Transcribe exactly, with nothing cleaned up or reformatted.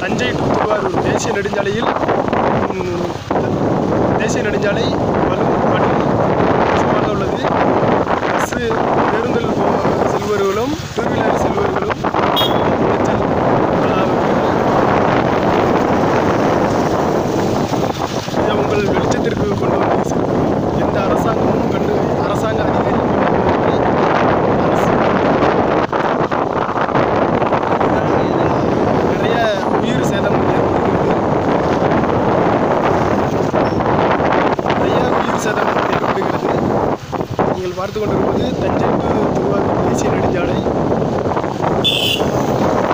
Thanjai to Thiruvarur தேசிய நெடுஞ்சாலையில் தேசிய நெடுஞ்சாலை வலு வலு மோசமாக உள்ளது. பஸ்ஸு பேருந்தில் செல்பவர்களும் டூ வீலர் செல்பவர்களும் விளைச்சல் இதை உங்கள் வெளிச்சத்திற்கு கொண்டு வந்து சேர்க்கிறோம். எந்த அரசாங்கமும் கண்டு அரசாங்க அதிகாரியும் அரசு நிறைய உயிர் சேதம் ஏற்படுகிறது. நிறைய உயிர் சேதம் ஏற்படுகிறது. நீங்கள் பார்த்து கொண்டிருப்பது தஞ்சை டு திருவாரூர் தேசிய நெடுஞ்சாலை.